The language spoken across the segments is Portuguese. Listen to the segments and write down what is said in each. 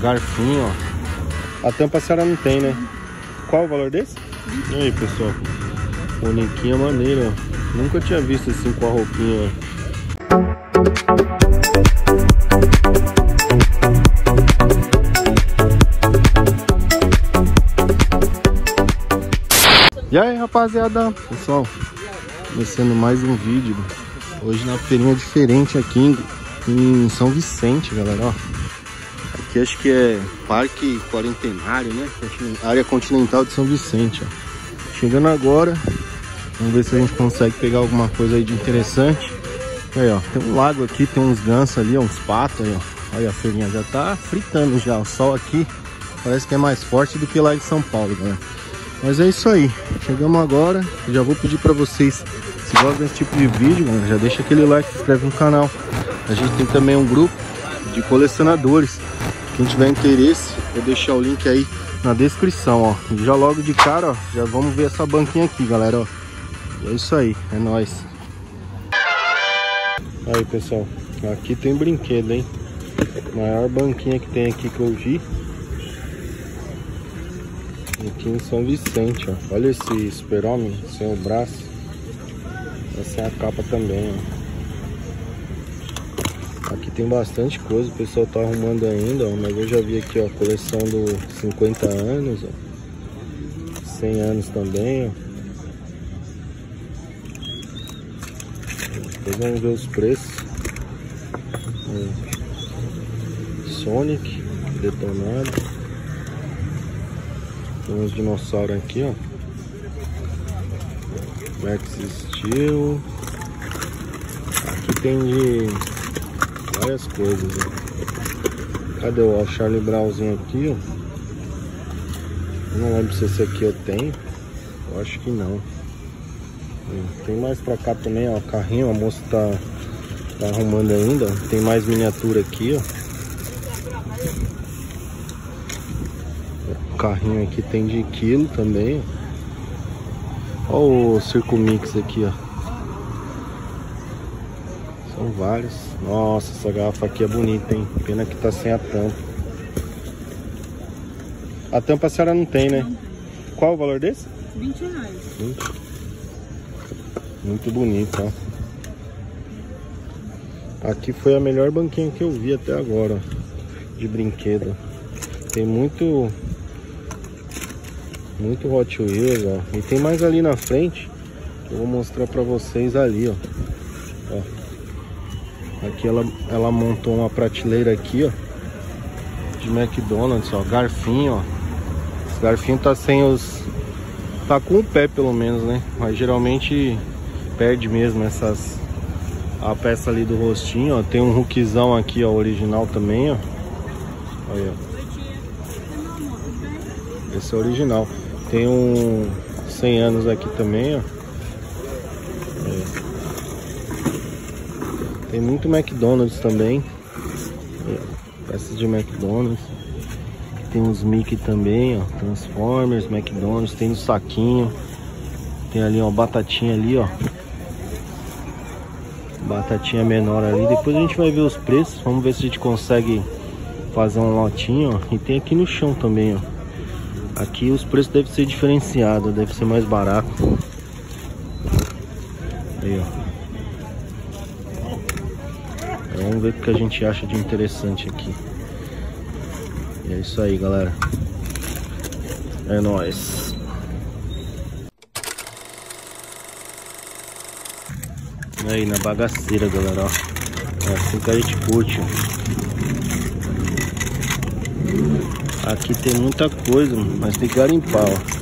Garfinho, ó. A tampa a senhora não tem, né? Qual o valor desse? E aí, pessoal. Bonequinha maneira, ó. Nunca tinha visto assim com a roupinha, ó. E aí, rapaziada, pessoal, começando mais um vídeo. Hoje na feirinha diferente aqui em São Vicente, galera, ó. Aqui acho que é Parque Quarentenário, né? Área Continental de São Vicente, ó. Chegando agora, vamos ver se a gente consegue pegar alguma coisa aí de interessante. Aí, ó, tem um lago aqui, tem uns gansos ali, ó, uns patos aí, ó. Olha, a feirinha já tá fritando já, o sol aqui parece que é mais forte do que lá de São Paulo, galera. Mas é isso aí, chegamos agora. Eu já vou pedir pra vocês, se gostam desse tipo de vídeo, galera, já deixa aquele like, se inscreve no canal. A gente tem também um grupo de colecionadores. Quem tiver interesse, vou deixar o link aí na descrição, ó. E já logo de cara, ó, já vamos ver essa banquinha aqui, galera, ó. E é isso aí, é nóis. Aí, pessoal, aqui tem brinquedo, hein? Maior banquinha que tem aqui que eu vi. Aqui em São Vicente, ó. Olha esse super-homem sem o braço. Essa é a capa também, ó. Aqui tem bastante coisa, o pessoal tá arrumando ainda, ó. Mas eu já vi aqui, ó, coleção do 50 anos, ó. 100 anos também, ó. Depois vamos ver os preços. Sonic, detonado. Tem uns dinossauros aqui, ó. Max Steel. Aqui tem de várias coisas, ó. Cadê o Charlie Brownzinho aqui, ó? Eu não lembro se esse aqui eu tenho. Eu acho que não. Tem mais pra cá também, ó. Carrinho, a moça tá arrumando ainda. Tem mais miniatura aqui, ó. Carrinho aqui tem de quilo também. Olha o Circo Mix aqui, ó. São vários. Nossa, essa garrafa aqui é bonita, hein? Pena que tá sem a tampa. A tampa a senhora não tem, né? Qual o valor desse? R$20. 20. Muito bonito, ó. Aqui foi a melhor banquinha que eu vi até agora, ó, de brinquedo. Tem muito Hot Wheels, ó. E tem mais ali na frente, que eu vou mostrar pra vocês ali, ó. Ó. Aqui ela montou uma prateleira aqui, ó, de McDonald's, ó. Garfinho, ó. Esse garfinho tá sem os... Tá com o pé pelo menos, né? Mas geralmente perde mesmo a peça ali do rostinho, ó. Tem um Hulkzão aqui, ó, original também, ó. Olha, ó. Esse é original. Tem um 100 anos aqui também, ó. Tem muito McDonald's também. Peças de McDonald's. Tem uns Mickey também, ó. Transformers, McDonald's. Tem um saquinho. Tem ali, ó, batatinha ali, ó. Batatinha menor ali. Depois a gente vai ver os preços. Vamos ver se a gente consegue fazer um lotinho, ó. E tem aqui no chão também, ó. Aqui os preços devem ser diferenciados, deve ser mais barato. Aí, ó. Vamos ver o que a gente acha de interessante aqui. E é isso aí, galera. É nóis. Aí, na bagaceira, galera, ó. É assim que a gente curte, ó. Aqui tem muita coisa, mas tem que garimpar, ó.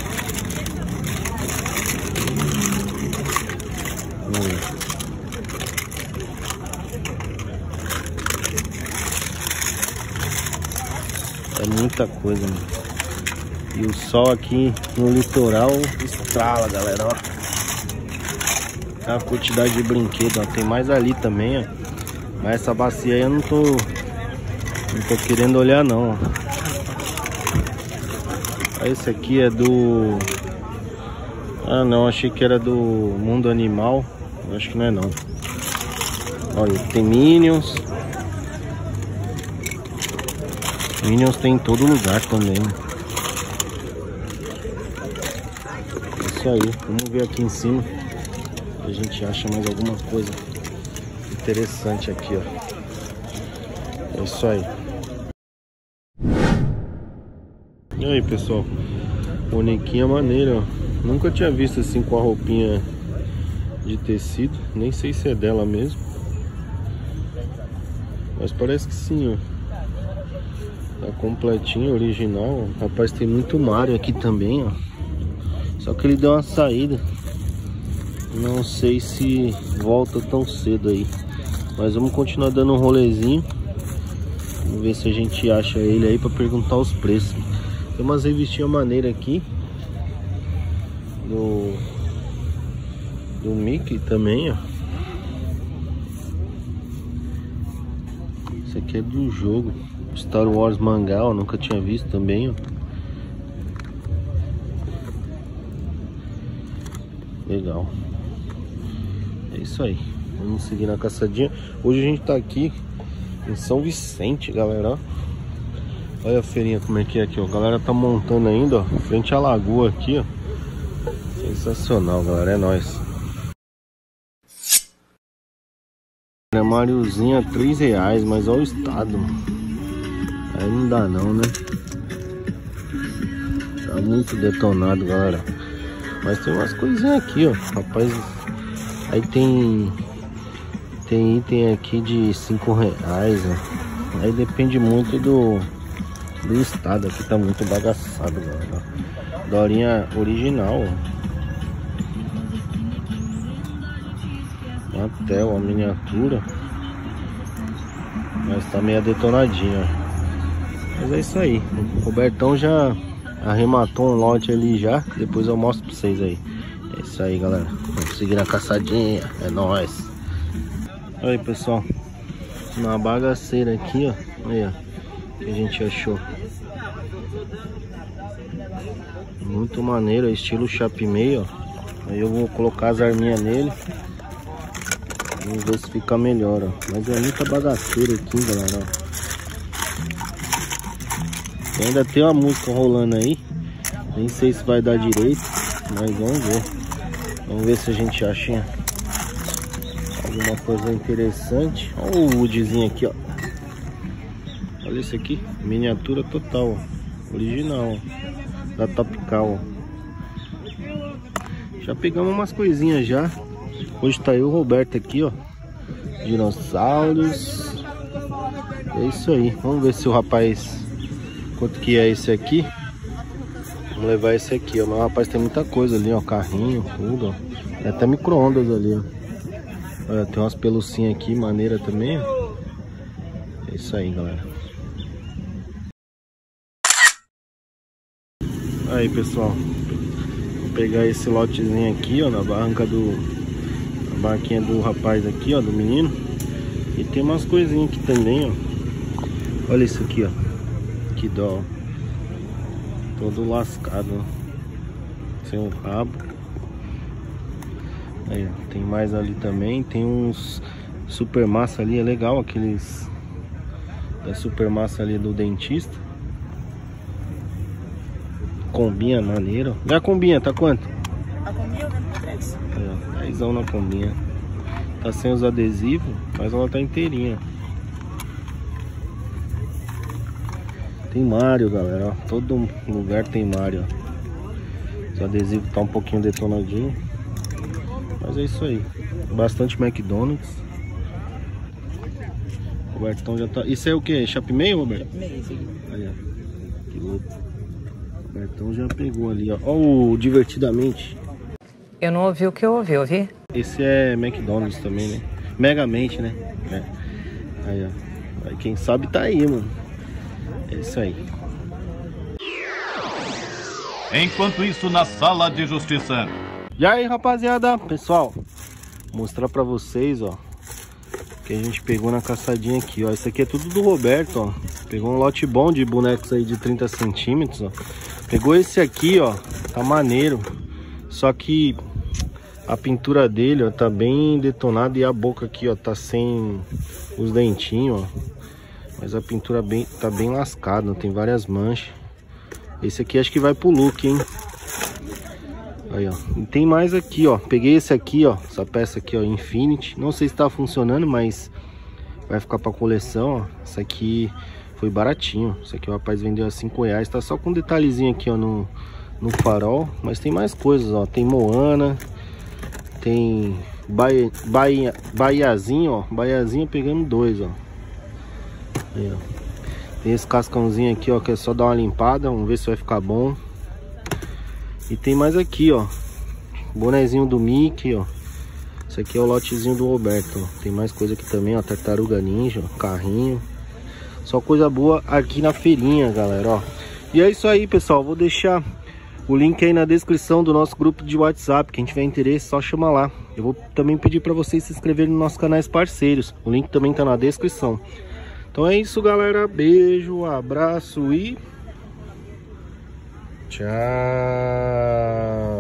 É muita coisa, mano. E o sol aqui no litoral estrala, galera, ó. É uma quantidade de brinquedo, ó. Tem mais ali também, ó. Mas essa bacia aí eu não tô querendo olhar, não, ó. Esse aqui é do... Ah, não, achei que era do Mundo Animal. Acho que não é, não. Olha, tem Minions. Minions tem em todo lugar também. Isso aí, vamos ver aqui em cima. A gente acha mais alguma coisa interessante aqui, ó. É isso aí. E aí, pessoal, bonequinha maneira, ó. Nunca tinha visto assim com a roupinha de tecido. Nem sei se é dela mesmo, mas parece que sim, ó. Tá completinho, original, ó. Rapaz, tem muito Mario aqui também, ó. Só que ele deu uma saída. Não sei se volta tão cedo aí, mas vamos continuar dando um rolezinho. Vamos ver se a gente acha ele aí pra perguntar os preços. Tem umas revistinhas maneiras aqui do Mickey também, ó. Esse aqui é do jogo Star Wars mangá, ó. Nunca tinha visto também, ó. Legal. É isso aí. Vamos seguir na caçadinha. Hoje a gente tá aqui em São Vicente, galera, ó. Olha a feirinha como é que é aqui, ó. A galera tá montando ainda, ó, frente à lagoa aqui, ó. Sensacional, galera, é nóis. Mariozinho a R$3, mas olha o estado. Aí não dá não, né? Tá muito detonado, galera. Mas tem umas coisinhas aqui, ó. Rapaz, aí tem item aqui de R$5, ó. Aí depende muito do estado. Aqui tá muito bagaçado, galera. Dorinha original, ó. Até uma miniatura, mas tá meio detonadinha. Mas é isso aí. O Robertão já arrematou um lote ali já. Depois eu mostro pra vocês aí. É isso aí, galera. Vamos seguir na caçadinha. É nóis. Aí, pessoal, uma bagaceira aqui, ó. Aí, ó, que a gente achou. Muito maneiro, estilo chapimei, ó. Aí eu vou colocar as arminhas nele. Vamos ver se fica melhor, ó. Mas é muita bagaceira aqui, galera, ó. E ainda tem uma música rolando aí. Nem sei se vai dar direito, mas vamos ver. Vamos ver se a gente acha alguma coisa interessante. Olha o woodzinho aqui, ó. Olha esse aqui, miniatura total, ó. Original, ó. Da Topcal, ó. Já pegamos umas coisinhas já. Hoje tá eu e o Roberto aqui, ó. Dinossauros. É isso aí. Vamos ver se o rapaz... Quanto que é esse aqui? Vamos levar esse aqui, ó. Mas o rapaz tem muita coisa ali, ó. Carrinho, tudo, ó. Tem até micro-ondas ali, ó. Olha, tem umas pelucinhas aqui, maneira também, ó. É isso aí, galera. Aí, pessoal. Vou pegar esse lotezinho aqui, ó. Na barranca na barquinha do rapaz aqui, ó. Do menino. E tem umas coisinhas aqui também, ó. Olha isso aqui, ó. Que dó. Todo lascado, ó. Sem o rabo. Aí, ó. Tem mais ali também. Tem uns super massa ali. É legal aqueles da super massa ali do dentista. Combinha maneiro. E a combinha tá quanto? A combinha eu vendo por 10. É, 10 na combinha. Tá sem os adesivos, mas ela tá inteirinha. Tem Mario, galera, ó. Todo lugar tem Mario, ó. Os adesivos tá um pouquinho detonadinho, mas é isso aí. Bastante McDonald's. O Robertão já tá... Isso é o que? Chapimei, Roberto? Chapimei, isso aqui. Aí, ó. Que louco. O Robertão já pegou ali, ó. Ó o Divertidamente. Eu não ouvi o que eu ouvi, Esse é McDonald's também, né? Megamente, né? É. Aí, ó. Aí, quem sabe tá aí, mano. É isso aí. Enquanto isso, na sala de justiça. E aí, rapaziada, pessoal, vou mostrar pra vocês, ó, que a gente pegou na caçadinha aqui, ó. Isso aqui é tudo do Roberto, ó. Pegou um lote bom de bonecos aí de 30 centímetros, ó. Pegou esse aqui, ó. Tá maneiro. Só que a pintura dele, ó, tá bem detonada. E a boca aqui, ó, tá sem os dentinhos, ó. Mas a pintura tá bem lascada, tem várias manchas. Esse aqui acho que vai pro look, hein? Aí, ó. E tem mais aqui, ó. Peguei esse aqui, ó. Essa peça aqui, ó, Infinity. Não sei se tá funcionando, mas vai ficar pra coleção, ó. Essa aqui foi baratinho. Esse aqui o rapaz vendeu a R$5. Tá só com um detalhezinho aqui, ó, no farol. Mas tem mais coisas, ó. Tem Moana. Tem Baiazinho, ó. Baiazinho pegando 2, ó. Aí, ó. Tem esse cascãozinho aqui, ó, que é só dar uma limpada. Vamos ver se vai ficar bom. E tem mais aqui, ó. Bonezinho do Mickey, ó. Esse aqui é o lotezinho do Roberto, ó. Tem mais coisa aqui também, ó. Tartaruga Ninja, ó. Carrinho. Só coisa boa aqui na feirinha, galera, ó. E é isso aí, pessoal. Vou deixar o link aí na descrição do nosso grupo de WhatsApp. Quem tiver interesse, só chama lá. Eu vou também pedir pra vocês se inscreverem nos nossos canais parceiros. O link também tá na descrição. Então é isso, galera. Beijo, abraço e... tchau.